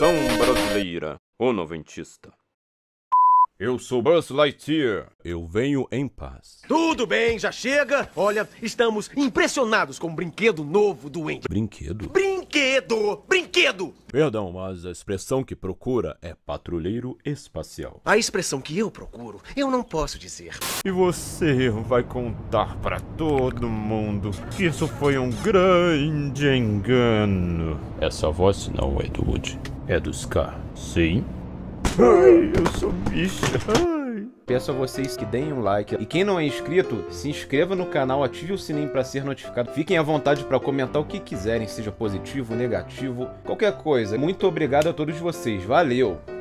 Versão brasileira, o noventista. Eu sou Buzz Lightyear. Eu venho em paz. Tudo bem, já chega. Olha, estamos impressionados com o brinquedo novo do Andy. Brinquedo? Brinquedo! Perdão, mas a expressão que procura é patrulheiro espacial. A expressão que eu procuro, eu não posso dizer. E você vai contar pra todo mundo que isso foi um grande engano. Essa voz não é do Woody, é do Scar. Sim? Ai, eu sou bicha. Ai. Peço a vocês que deem um like. E quem não é inscrito, se inscreva no canal, ative o sininho para ser notificado. Fiquem à vontade para comentar o que quiserem, seja positivo, negativo, qualquer coisa. Muito obrigado a todos vocês. Valeu!